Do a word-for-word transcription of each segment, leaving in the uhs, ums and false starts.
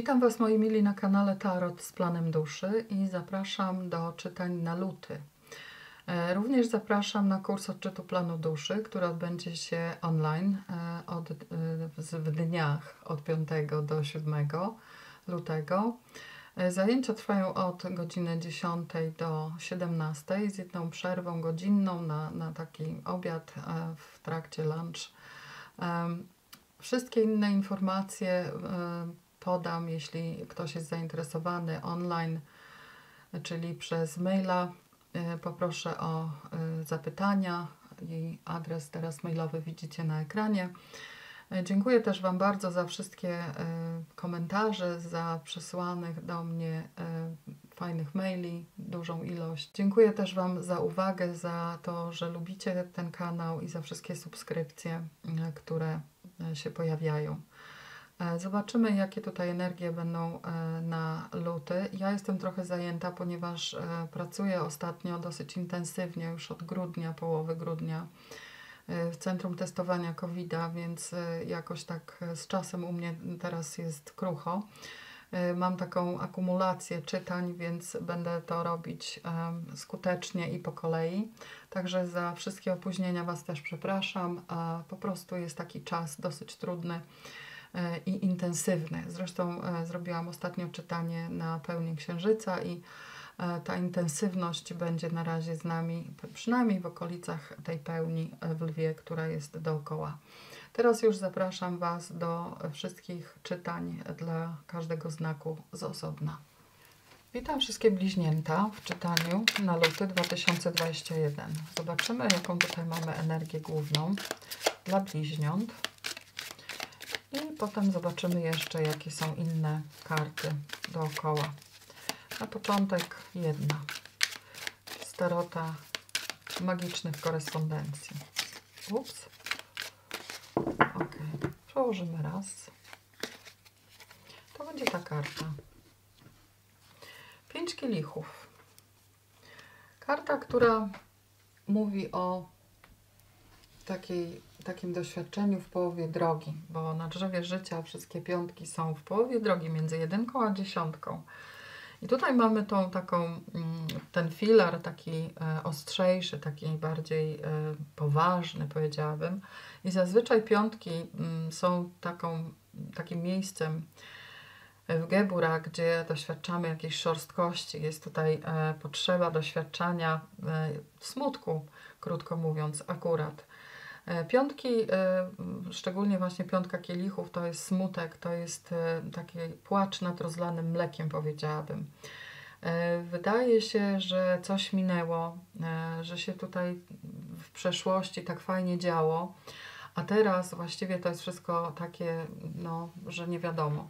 Witam Was, moi mili, na kanale Tarot z Planem Duszy i zapraszam do czytań na luty. Również zapraszam na kurs odczytu Planu Duszy, który odbędzie się online od, w dniach od piątego do siódmego lutego. Zajęcia trwają od godziny dziesiątej do siedemnastej z jedną przerwą godzinną na, na taki obiad w trakcie lunch. Wszystkie inne informacje podam, jeśli ktoś jest zainteresowany online, czyli przez maila. Poproszę o zapytania i adres teraz mailowy widzicie na ekranie. Dziękuję też Wam bardzo za wszystkie komentarze, za przesłanych do mnie fajnych maili, dużą ilość. Dziękuję też Wam za uwagę, za to, że lubicie ten kanał i za wszystkie subskrypcje, które się pojawiają. Zobaczymy, jakie tutaj energie będą na luty. Ja jestem trochę zajęta, ponieważ pracuję ostatnio dosyć intensywnie, już od grudnia, połowy grudnia w Centrum Testowania kowida, więc jakoś tak z czasem u mnie teraz jest krucho. Mam taką akumulację czytań, więc będę to robić skutecznie i po kolei. Także za wszystkie opóźnienia Was też przepraszam. Po prostu jest taki czas dosyć trudny i intensywny. Zresztą zrobiłam ostatnio czytanie na pełni księżyca i ta intensywność będzie na razie z nami, przynajmniej w okolicach tej pełni w lwie, która jest dookoła. Teraz już zapraszam Was do wszystkich czytań dla każdego znaku z osobna. Witam wszystkie bliźnięta w czytaniu na luty dwa tysiące dwudziesty pierwszy. Zobaczymy, jaką tutaj mamy energię główną dla bliźniąt. I potem zobaczymy jeszcze, jakie są inne karty dookoła. Na początek jedna z tarota magicznych korespondencji. Ups. Ok, przełożymy raz. To będzie ta karta. Pięć kielichów. Karta, która mówi o takiej, takim doświadczeniu w połowie drogi, bo na drzewie życia wszystkie piątki są w połowie drogi między jedynką a dziesiątką. I tutaj mamy tą taką, ten filar taki ostrzejszy, taki bardziej poważny, powiedziałabym. I zazwyczaj piątki są taką, takim miejscem w Gebura, gdzie doświadczamy jakiejś szorstkości. Jest tutaj potrzeba doświadczania smutku, krótko mówiąc, akurat. Piątki, szczególnie właśnie piątka kielichów, to jest smutek, to jest taki płacz nad rozlanym mlekiem, powiedziałabym. Wydaje się, że coś minęło, że się tutaj w przeszłości tak fajnie działo, a teraz właściwie to jest wszystko takie, no, że nie wiadomo.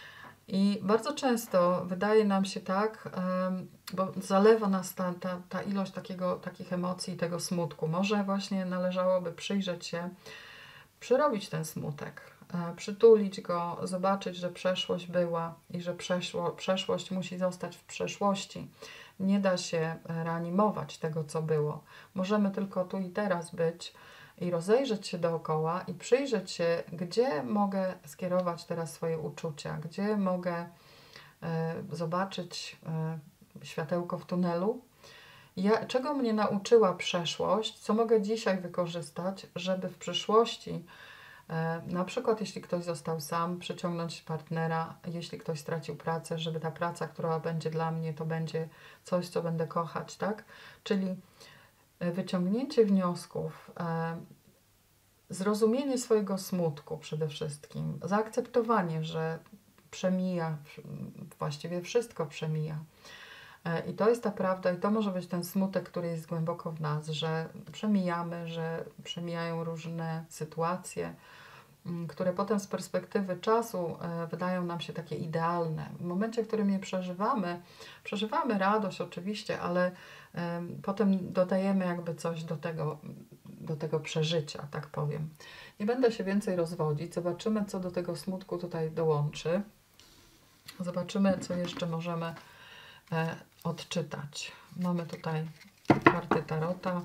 I bardzo często wydaje nam się tak, bo zalewa nas ta, ta, ta ilość takiego, takich emocji i tego smutku. Może właśnie należałoby przyjrzeć się, przerobić ten smutek, przytulić go, zobaczyć, że przeszłość była i że przeszło, przeszłość musi zostać w przeszłości. Nie da się reanimować tego, co było. Możemy tylko tu i teraz być i rozejrzeć się dookoła i przyjrzeć się, gdzie mogę skierować teraz swoje uczucia, gdzie mogę e, zobaczyć e, światełko w tunelu, ja, czego mnie nauczyła przeszłość, co mogę dzisiaj wykorzystać, żeby w przyszłości, e, na przykład jeśli ktoś został sam, przyciągnąć partnera, jeśli ktoś stracił pracę, żeby ta praca, która będzie dla mnie, to będzie coś, co będę kochać, tak? Czyli wyciągnięcie wniosków, e, zrozumienie swojego smutku przede wszystkim, zaakceptowanie, że przemija, właściwie wszystko przemija. E, I to jest ta prawda i to może być ten smutek, który jest głęboko w nas, że przemijamy, że przemijają różne sytuacje, które potem z perspektywy czasu e, wydają nam się takie idealne. W momencie, w którym je przeżywamy, przeżywamy radość oczywiście, ale e, potem dodajemy jakby coś do tego, do tego przeżycia, tak powiem. Nie będę się więcej rozwodzić. Zobaczymy, co do tego smutku tutaj dołączy. Zobaczymy, co jeszcze możemy e, odczytać. Mamy tutaj karty tarota,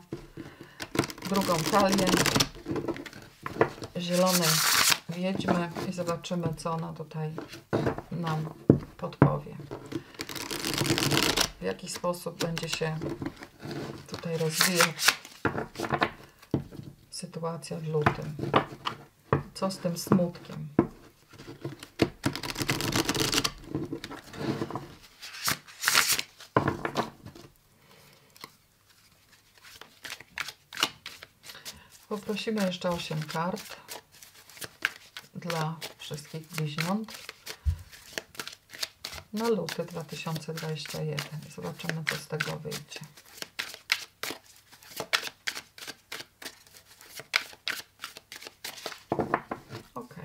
drugą talię, zielonej wiedźmy i zobaczymy, co ona tutaj nam podpowie, w jaki sposób będzie się tutaj rozwijać sytuacja w lutym. Co z tym smutkiem? Poprosimy jeszcze osiem kart dla wszystkich bliźniąt na luty dwa tysiące dwudziesty pierwszy. Zobaczymy, co z tego wyjdzie. Ok.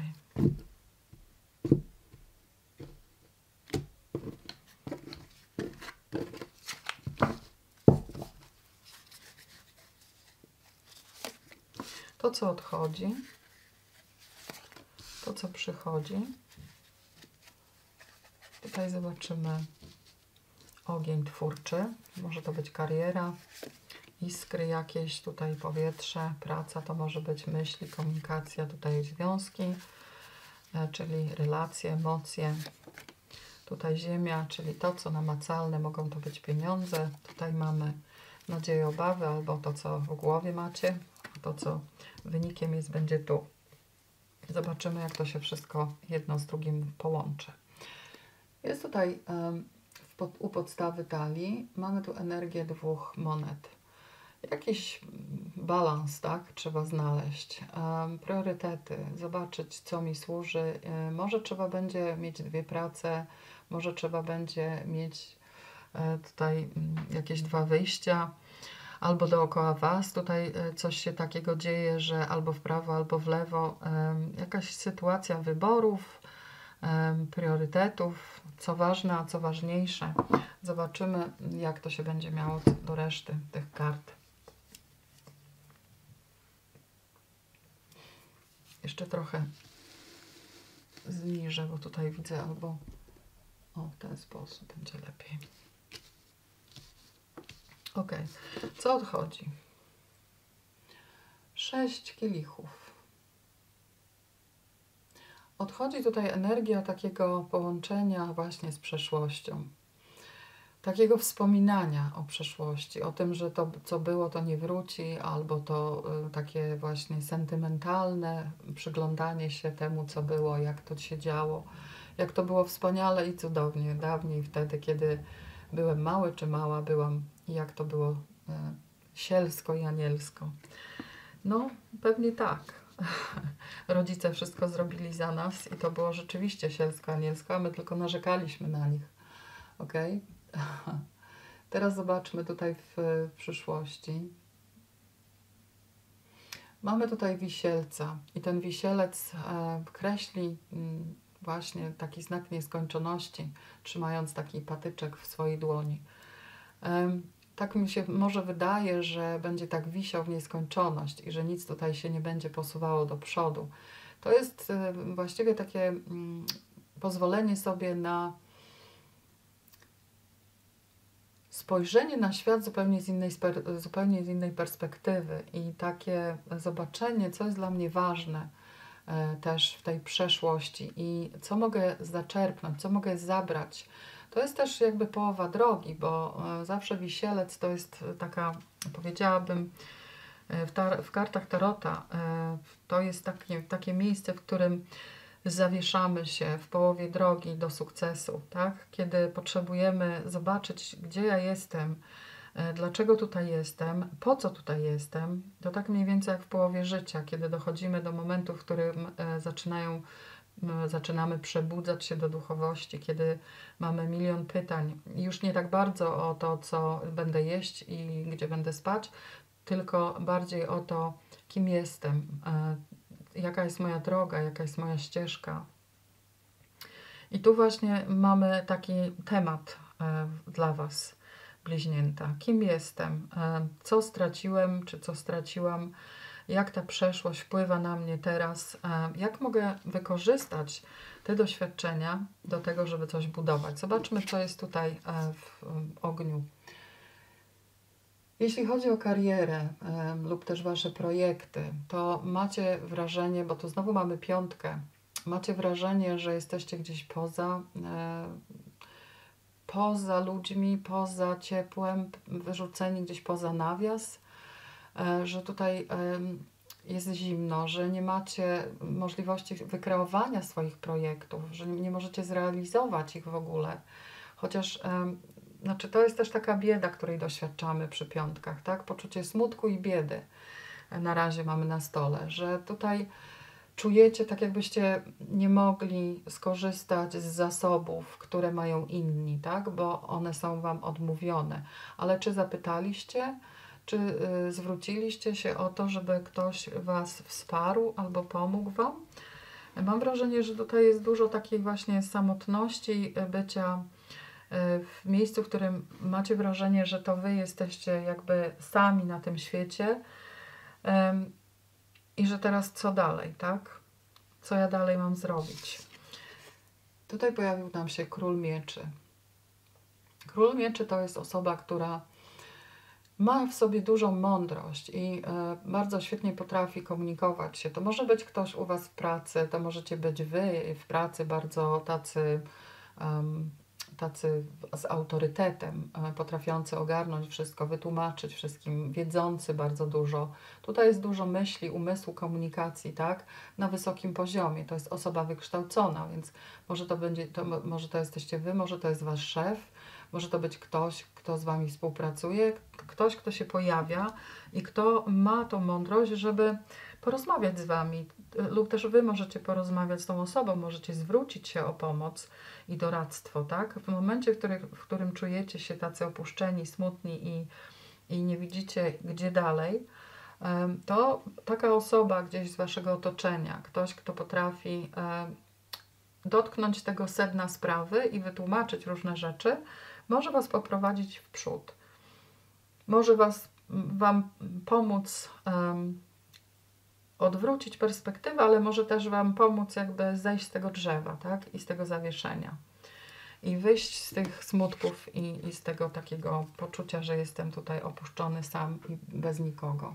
To, co odchodzi, to, co przychodzi. Tutaj zobaczymy ogień twórczy. Może to być kariera, iskry jakieś, tutaj powietrze, praca, to może być myśli, komunikacja, tutaj związki, czyli relacje, emocje. Tutaj ziemia, czyli to, co namacalne, mogą to być pieniądze. Tutaj mamy nadzieję, obawy, albo to, co w głowie macie, a to, co wynikiem jest, będzie tu. Zobaczymy, jak to się wszystko jedno z drugim połączy. Jest tutaj um, pod, u podstawy talii, mamy tu energię dwóch monet. Jakiś balans, tak, trzeba znaleźć. Um, priorytety, zobaczyć, co mi służy. Um, może trzeba będzie mieć dwie prace, może trzeba będzie mieć um, tutaj um, jakieś dwa wyjścia, albo dookoła Was tutaj um, coś się takiego dzieje, że albo w prawo, albo w lewo. Um, jakaś sytuacja wyborów, um, priorytetów, co ważne, a co ważniejsze. Zobaczymy, jak to się będzie miało do reszty tych kart. Jeszcze trochę zniżę, bo tutaj widzę albo o, w ten sposób będzie lepiej. Ok, co odchodzi? Sześć kielichów. Odchodzi tutaj energia takiego połączenia właśnie z przeszłością. Takiego wspominania o przeszłości, o tym, że to, co było, to nie wróci, albo to y, takie właśnie sentymentalne przyglądanie się temu, co było, jak to się działo, jak to było wspaniale i cudownie dawniej, wtedy, kiedy byłem mały czy mała byłam i jak to było y, sielsko i anielsko. No, pewnie tak. Rodzice wszystko zrobili za nas i to było rzeczywiście sielsko, anielsko, a my tylko narzekaliśmy na nich. Ok? Teraz zobaczmy tutaj w, w przyszłości. Mamy tutaj wisielca i ten wisielec e, kreśli m, właśnie taki znak nieskończoności, trzymając taki patyczek w swojej dłoni. E, tak mi się może wydaje, że będzie tak wisiał w nieskończoność i że nic tutaj się nie będzie posuwało do przodu. To jest e, właściwie takie m, pozwolenie sobie na spojrzenie na świat zupełnie z, innej, zupełnie z innej perspektywy i takie zobaczenie, co jest dla mnie ważne e, też w tej przeszłości i co mogę zaczerpnąć, co mogę zabrać. To jest też jakby połowa drogi, bo e, zawsze wisielec to jest taka, powiedziałabym, e, w, tar w kartach Tarota e, to jest takie, takie miejsce, w którym zawieszamy się w połowie drogi do sukcesu, tak? Kiedy potrzebujemy zobaczyć, gdzie ja jestem, dlaczego tutaj jestem, po co tutaj jestem. To tak mniej więcej jak w połowie życia, kiedy dochodzimy do momentu, w którym zaczynają, zaczynamy przebudzać się do duchowości, kiedy mamy milion pytań. Już nie tak bardzo o to, co będę jeść i gdzie będę spać, tylko bardziej o to, kim jestem, jaka jest moja droga, jaka jest moja ścieżka. I tu właśnie mamy taki temat e, dla Was, bliźnięta. Kim jestem? E, co straciłem, czy co straciłam? Jak ta przeszłość wpływa na mnie teraz? E, jak mogę wykorzystać te doświadczenia do tego, żeby coś budować? Zobaczmy, co jest tutaj e, w, w ogniu. Jeśli chodzi o karierę y, lub też Wasze projekty, to macie wrażenie, bo tu znowu mamy piątkę macie wrażenie, że jesteście gdzieś poza, e, poza ludźmi, poza ciepłem, wyrzuceni gdzieś poza nawias, e, że tutaj e, jest zimno, że nie macie możliwości wykreowania swoich projektów, że nie możecie zrealizować ich w ogóle. Chociaż e, znaczy to jest też taka bieda, której doświadczamy przy piątkach, tak? Poczucie smutku i biedy na razie mamy na stole, że tutaj czujecie tak, jakbyście nie mogli skorzystać z zasobów, które mają inni, tak? Bo one są Wam odmówione. Ale czy zapytaliście, czy y, zwróciliście się o to, żeby ktoś Was wsparł albo pomógł Wam? Mam wrażenie, że tutaj jest dużo takiej właśnie samotności, bycia w miejscu, w którym macie wrażenie, że to Wy jesteście jakby sami na tym świecie i że teraz co dalej, tak? Co ja dalej mam zrobić? Tutaj pojawił nam się Król Mieczy. Król Mieczy to jest osoba, która ma w sobie dużą mądrość i bardzo świetnie potrafi komunikować się. To może być ktoś u Was w pracy, to możecie być Wy w pracy bardzo tacy... Um, tacy z autorytetem, potrafiący ogarnąć wszystko, wytłumaczyć wszystkim, wiedzący bardzo dużo. Tutaj jest dużo myśli, umysłu, komunikacji, tak? Na wysokim poziomie. To jest osoba wykształcona, więc może to będzie, to, może to jesteście Wy, może to jest Wasz szef, może to być ktoś, kto z Wami współpracuje, ktoś, kto się pojawia i kto ma tą mądrość, żeby porozmawiać z Wami, lub też Wy możecie porozmawiać z tą osobą, możecie zwrócić się o pomoc i doradztwo, tak? W momencie, w, który, w którym czujecie się tacy opuszczeni, smutni i, i nie widzicie gdzie dalej, to taka osoba gdzieś z Waszego otoczenia, ktoś, kto potrafi dotknąć tego sedna sprawy i wytłumaczyć różne rzeczy, może Was poprowadzić w przód. Może was, Wam pomóc um, odwrócić perspektywę, ale może też Wam pomóc jakby zejść z tego drzewa, tak? I z tego zawieszenia. I wyjść z tych smutków i, i z tego takiego poczucia, że jestem tutaj opuszczony sam i bez nikogo.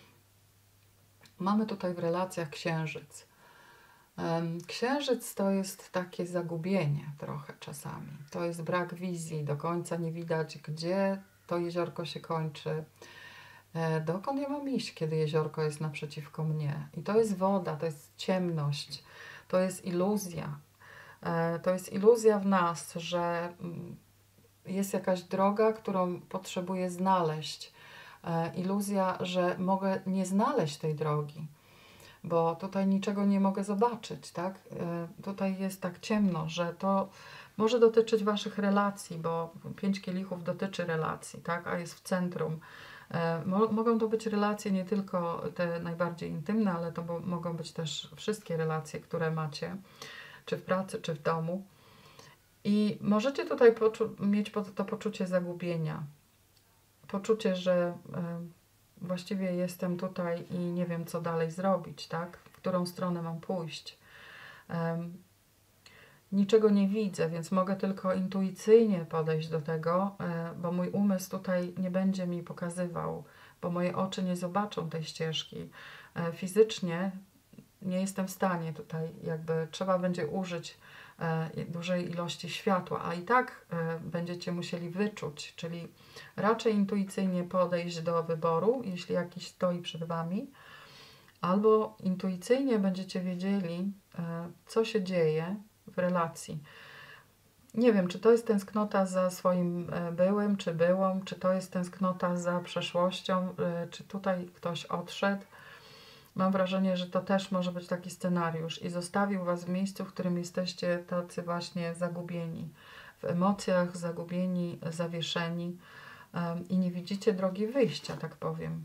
Mamy tutaj w relacjach księżyc. Księżyc to jest takie zagubienie trochę czasami. To jest brak wizji, do końca nie widać, gdzie to jeziorko się kończy. Dokąd ja mam iść, kiedy jeziorko jest naprzeciwko mnie? I to jest woda, to jest ciemność, to jest iluzja. To jest iluzja w nas, że jest jakaś droga, którą potrzebuję znaleźć. Iluzja, że mogę nie znaleźć tej drogi, bo tutaj niczego nie mogę zobaczyć, tak? Tutaj jest tak ciemno, że to może dotyczyć Waszych relacji, bo pięć kielichów dotyczy relacji, tak? A jest w centrum. Mogą to być relacje nie tylko te najbardziej intymne, ale to mogą być też wszystkie relacje, które macie, czy w pracy, czy w domu. I możecie tutaj mieć to poczucie zagubienia. Poczucie, że y, właściwie jestem tutaj i nie wiem, co dalej zrobić, tak? W którą stronę mam pójść. Y, niczego nie widzę, więc mogę tylko intuicyjnie podejść do tego, y, bo mój umysł tutaj nie będzie mi pokazywał, bo moje oczy nie zobaczą tej ścieżki. Y, fizycznie nie jestem w stanie tutaj, jakby trzeba będzie użyć e, dużej ilości światła, a i tak e, będziecie musieli wyczuć, czyli raczej intuicyjnie podejść do wyboru, jeśli jakiś stoi przed Wami, albo intuicyjnie będziecie wiedzieli, e, co się dzieje w relacji. Nie wiem, czy to jest tęsknota za swoim e, byłym, czy byłą, czy to jest tęsknota za przeszłością, e, czy tutaj ktoś odszedł. Mam wrażenie, że to też może być taki scenariusz i zostawił Was w miejscu, w którym jesteście tacy właśnie zagubieni. W emocjach, zagubieni, zawieszeni um, i nie widzicie drogi wyjścia, tak powiem.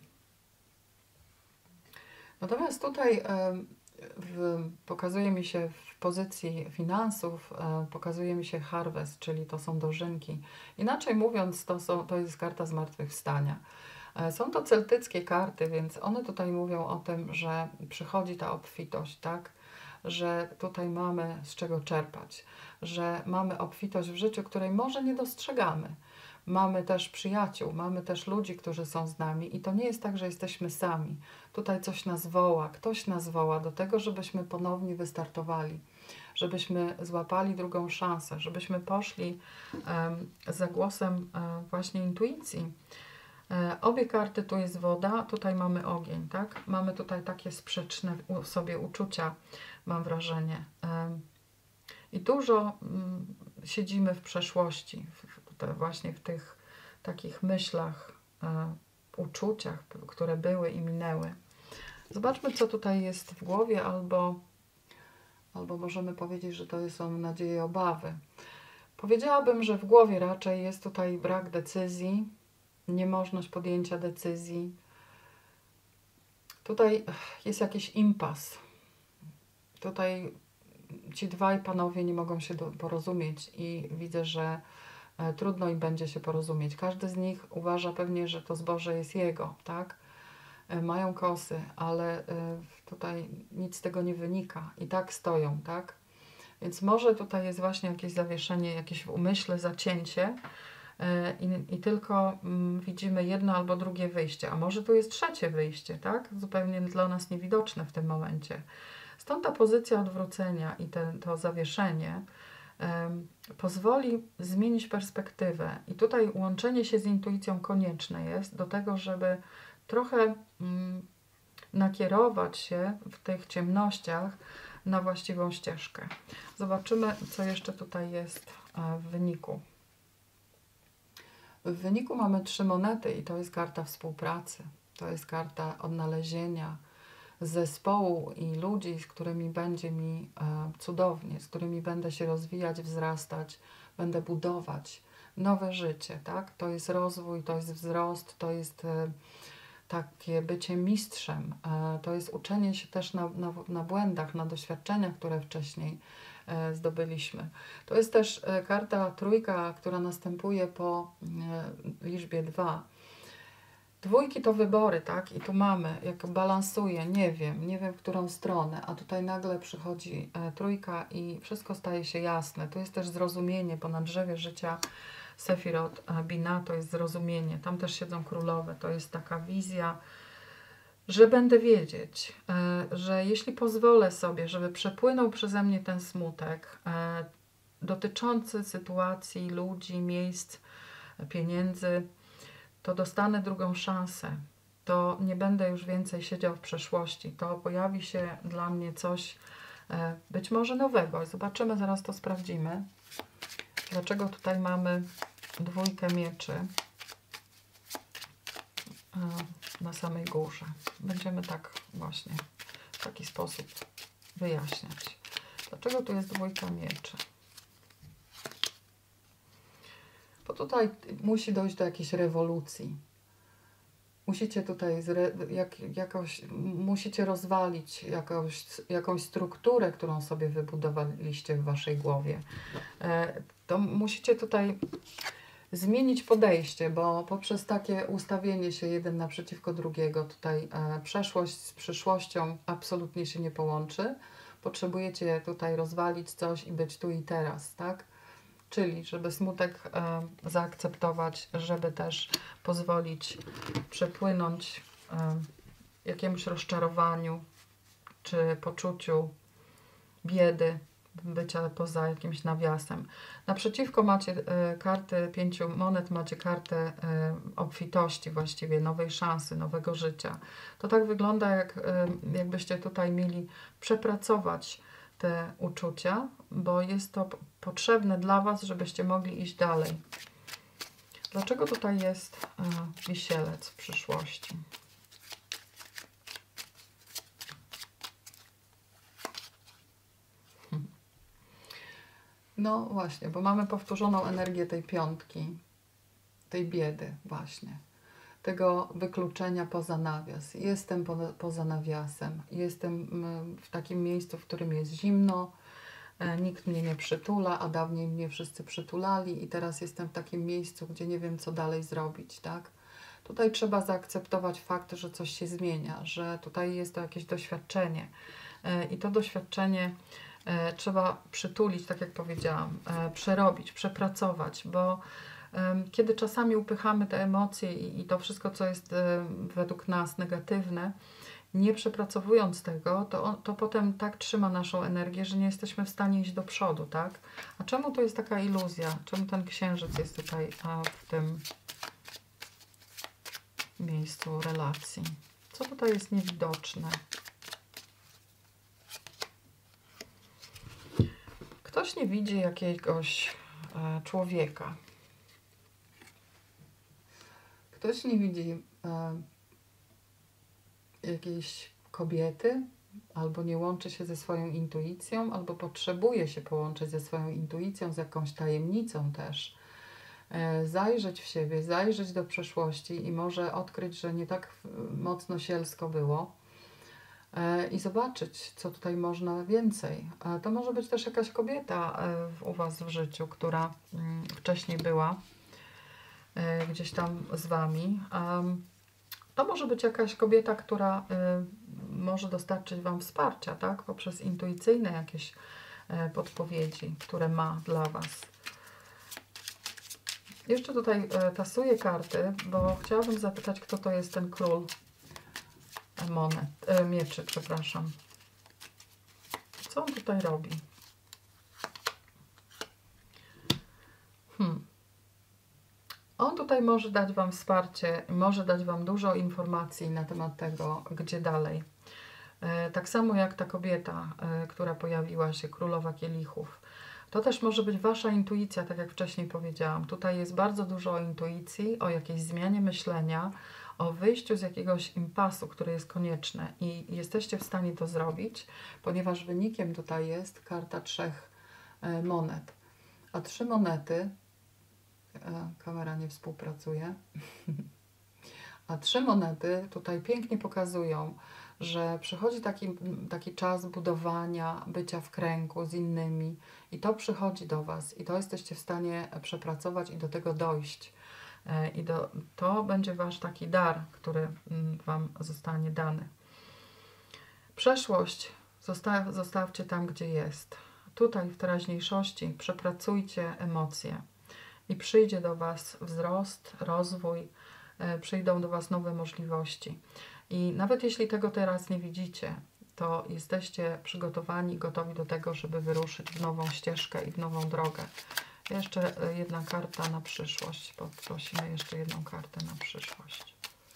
Natomiast tutaj um, w, pokazuje mi się w pozycji finansów, um, pokazuje mi się harvest, czyli to są dożynki. Inaczej mówiąc, to, są, to jest karta zmartwychwstania. Są to celtyckie karty, więc one tutaj mówią o tym, że przychodzi ta obfitość, tak? Że tutaj mamy z czego czerpać, że mamy obfitość w życiu, której może nie dostrzegamy. mamy też przyjaciół, mamy też ludzi, którzy są z nami i to nie jest tak, że jesteśmy sami. Tutaj coś nas woła, ktoś nas woła do tego, żebyśmy ponownie wystartowali, żebyśmy złapali drugą szansę, żebyśmy poszli um, za głosem um, właśnie intuicji. E, obie karty, tu jest woda, tutaj mamy ogień, tak? Mamy tutaj takie sprzeczne w sobie uczucia, mam wrażenie. E, I dużo mm, siedzimy w przeszłości, w, te, właśnie w tych takich myślach, e, uczuciach, które były i minęły. Zobaczmy, co tutaj jest w głowie, albo, albo możemy powiedzieć, że to są nadzieje, obawy. Powiedziałabym, że w głowie raczej jest tutaj brak decyzji, niemożność podjęcia decyzji. Tutaj jest jakiś impas. Tutaj ci dwaj panowie nie mogą się do, porozumieć i widzę, że e, trudno im będzie się porozumieć. Każdy z nich uważa pewnie, że to zboże jest jego, tak? E, mają kosy, ale e, tutaj nic z tego nie wynika i tak stoją, tak? Więc może tutaj jest właśnie jakieś zawieszenie, jakieś w umyśle zacięcie e, i, i tylko mm, widzimy jedno albo drugie wyjście, a może tu jest trzecie wyjście, tak? Zupełnie dla nas niewidoczne w tym momencie. Stąd ta pozycja odwrócenia i te, to zawieszenie um, pozwoli zmienić perspektywę. I tutaj łączenie się z intuicją konieczne jest do tego, żeby trochę um, nakierować się w tych ciemnościach na właściwą ścieżkę. Zobaczymy, co jeszcze tutaj jest w wyniku. W wyniku mamy trzy monety i to jest karta współpracy. To jest karta odnalezienia zespołu i ludzi, z którymi będzie mi e, cudownie, z którymi będę się rozwijać, wzrastać, będę budować nowe życie, tak? To jest rozwój, to jest wzrost, to jest e, takie bycie mistrzem, e, to jest uczenie się też na, na, na błędach, na doświadczeniach, które wcześniej e, zdobyliśmy. To jest też e, karta trójka, która następuje po e, liczbie dwa. Dwójki to wybory, tak? I tu mamy, jak balansuje, nie wiem, nie wiem w którą stronę, a tutaj nagle przychodzi e, trójka i wszystko staje się jasne. Tu jest też zrozumienie, bo na drzewie życia Sefirot e, Bina to jest zrozumienie. Tam też siedzą królowe. To jest taka wizja, że będę wiedzieć, e, że jeśli pozwolę sobie, żeby przepłynął przeze mnie ten smutek e, dotyczący sytuacji, ludzi, miejsc, pieniędzy, to dostanę drugą szansę, to nie będę już więcej siedział w przeszłości, to pojawi się dla mnie coś e, być może nowego. Zobaczymy, zaraz to sprawdzimy. Dlaczego tutaj mamy dwójkę mieczy e, na samej górze. Będziemy tak właśnie w taki sposób wyjaśniać. Dlaczego tu jest dwójka mieczy? Bo tutaj musi dojść do jakiejś rewolucji. Musicie tutaj zre, jak, jakoś, musicie rozwalić jakąś, jakąś strukturę, którą sobie wybudowaliście w waszej głowie. E, to musicie tutaj zmienić podejście, bo poprzez takie ustawienie się jeden naprzeciwko drugiego, tutaj e, przeszłość z przyszłością absolutnie się nie połączy. Potrzebujecie tutaj rozwalić coś i być tu i teraz, tak? Czyli żeby smutek e, zaakceptować, żeby też pozwolić przepłynąć e, jakiemuś rozczarowaniu czy poczuciu biedy, bycia poza jakimś nawiasem. Naprzeciwko macie e, karty pięciu monet, macie kartę e, obfitości właściwie, nowej szansy, nowego życia. To tak wygląda, jak, e, jakbyście tutaj mieli przepracować te uczucia, bo jest to potrzebne dla was, żebyście mogli iść dalej. Dlaczego tutaj jest e, wisielec w przyszłości? No właśnie, bo mamy powtórzoną energię tej piątki, tej biedy właśnie, tego wykluczenia poza nawias. Jestem po, poza nawiasem, jestem w takim miejscu, w którym jest zimno, e, nikt mnie nie przytula, a dawniej mnie wszyscy przytulali i teraz jestem w takim miejscu, gdzie nie wiem, co dalej zrobić, tak? Tutaj trzeba zaakceptować fakt, że coś się zmienia, że tutaj jest to jakieś doświadczenie e, i to doświadczenie e, trzeba przytulić, tak jak powiedziałam, e, przerobić, przepracować, bo Kiedy czasami upychamy te emocje i, i to wszystko, co jest według nas negatywne, nie przepracowując tego, to, on, to potem tak trzyma naszą energię, że nie jesteśmy w stanie iść do przodu, tak? A czemu to jest taka iluzja? Czemu ten księżyc jest tutaj a, w tym miejscu relacji? Co tutaj jest niewidoczne? Ktoś nie widzi jakiegoś e, człowieka. Ktoś nie widzi e, jakiejś kobiety, albo nie łączy się ze swoją intuicją, albo potrzebuje się połączyć ze swoją intuicją, z jakąś tajemnicą też. E, zajrzeć w siebie, zajrzeć do przeszłości i może odkryć, że nie tak mocno sielsko było. E, I zobaczyć, co tutaj można więcej. E, to może być też jakaś kobieta e, w, u Was w życiu, która mm, wcześniej była e, gdzieś tam z Wami. Um, To może być jakaś kobieta, która y, może dostarczyć Wam wsparcia, tak? Poprzez intuicyjne jakieś y, podpowiedzi, które ma dla Was. Jeszcze tutaj y, tasuję karty, bo chciałabym zapytać, kto to jest ten król monet, y, mieczy, przepraszam. Co on tutaj robi? Hmm. On tutaj może dać Wam wsparcie, może dać Wam dużo informacji na temat tego, gdzie dalej. E, tak samo jak ta kobieta, e, która pojawiła się, królowa kielichów. To też może być Wasza intuicja, tak jak wcześniej powiedziałam. Tutaj jest bardzo dużo o intuicji, o jakiejś zmianie myślenia, o wyjściu z jakiegoś impasu, który jest konieczny i jesteście w stanie to zrobić, ponieważ wynikiem tutaj jest karta trzech e, monet. A trzy monety... Kamera nie współpracuje. A trzy monety tutaj pięknie pokazują, że przychodzi taki, taki czas budowania, bycia w kręgu z innymi i to przychodzi do Was i to jesteście w stanie przepracować i do tego dojść. I do, to będzie Wasz taki dar, który Wam zostanie dany. Przeszłość zostaw, zostawcie tam, gdzie jest. Tutaj w teraźniejszości przepracujcie emocje. I przyjdzie do Was wzrost, rozwój, e, przyjdą do Was nowe możliwości. I nawet jeśli tego teraz nie widzicie, to jesteście przygotowani, gotowi do tego, żeby wyruszyć w nową ścieżkę i w nową drogę. Jeszcze jedna karta na przyszłość. Poprosimy jeszcze jedną kartę na przyszłość.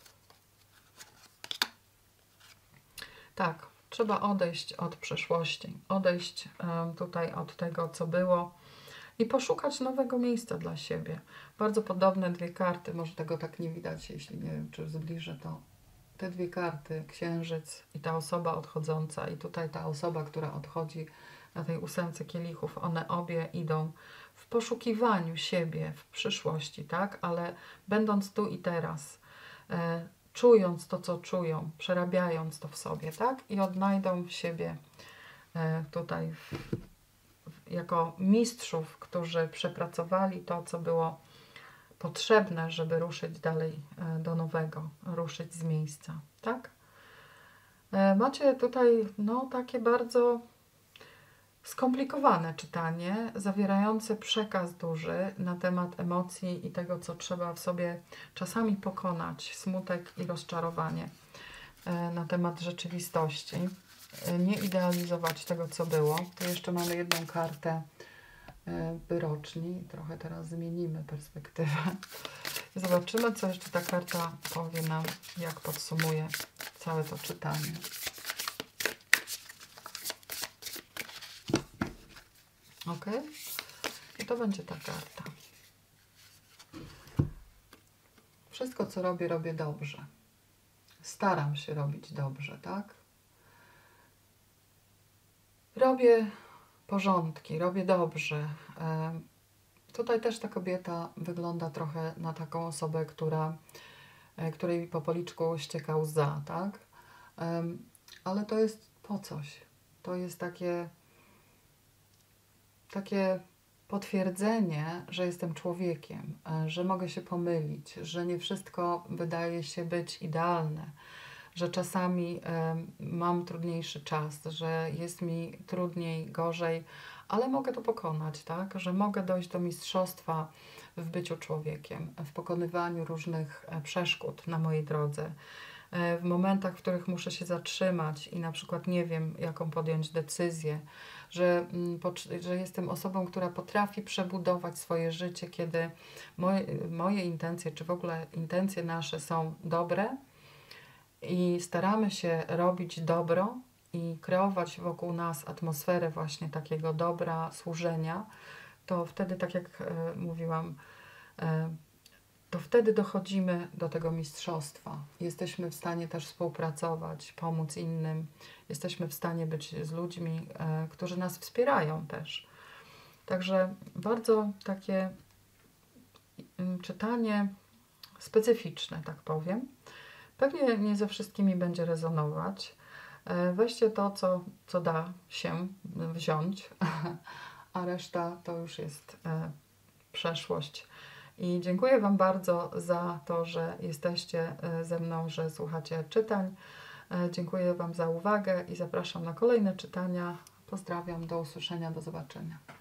Tak, trzeba odejść od przeszłości, odejść e, tutaj od tego, co było, i poszukać nowego miejsca dla siebie. Bardzo podobne dwie karty, może tego tak nie widać, jeśli nie wiem, czy zbliżę to. Te dwie karty, księżyc i ta osoba odchodząca i tutaj ta osoba, która odchodzi na tej ósemce kielichów, one obie idą w poszukiwaniu siebie w przyszłości, tak? Ale będąc tu i teraz, e, czując to, co czują, przerabiając to w sobie, tak? I odnajdą siebie e, tutaj w, jako mistrzów, którzy przepracowali to, co było potrzebne, żeby ruszyć dalej do nowego, ruszyć z miejsca, tak? Macie tutaj no, takie bardzo skomplikowane czytanie, zawierające przekaz duży na temat emocji i tego, co trzeba w sobie czasami pokonać, smutek i rozczarowanie, na temat rzeczywistości. Nie idealizować tego, co było. Tu jeszcze mamy jedną kartę wyroczni. Trochę teraz zmienimy perspektywę. Zobaczymy, co jeszcze ta karta powie nam, jak podsumuje całe to czytanie. Ok? I to będzie ta karta. Wszystko, co robię, robię dobrze. Staram się robić dobrze, tak? Robię porządki, robię dobrze. E, tutaj też ta kobieta wygląda trochę na taką osobę, która, e, której po policzku ścieka łza, tak? E, ale to jest po coś. To jest takie, takie potwierdzenie, że jestem człowiekiem, e, że mogę się pomylić, że nie wszystko wydaje się być idealne, że czasami y, mam trudniejszy czas, że jest mi trudniej, gorzej, ale mogę to pokonać, tak? Że mogę dojść do mistrzostwa w byciu człowiekiem, w pokonywaniu różnych przeszkód na mojej drodze. W momentach, w których muszę się zatrzymać i na przykład nie wiem, jaką podjąć decyzję, że, że jestem osobą, która potrafi przebudować swoje życie, kiedy moje, moje intencje, czy w ogóle intencje nasze są dobre i staramy się robić dobro i kreować wokół nas atmosferę właśnie takiego dobra, służenia, to wtedy, tak jak e, mówiłam, e, to wtedy dochodzimy do tego mistrzostwa. Jesteśmy w stanie też współpracować, pomóc innym. Jesteśmy w stanie być z ludźmi, e, którzy nas wspierają też. Także bardzo takie y, czytanie specyficzne, tak powiem. Pewnie nie ze wszystkimi będzie rezonować. E, weźcie to, co, co da się wziąć, a reszta to już jest e, przeszłość. I dziękuję Wam bardzo za to, że jesteście ze mną, że słuchacie czytań. Dziękuję Wam za uwagę i zapraszam na kolejne czytania. Pozdrawiam, do usłyszenia, do zobaczenia.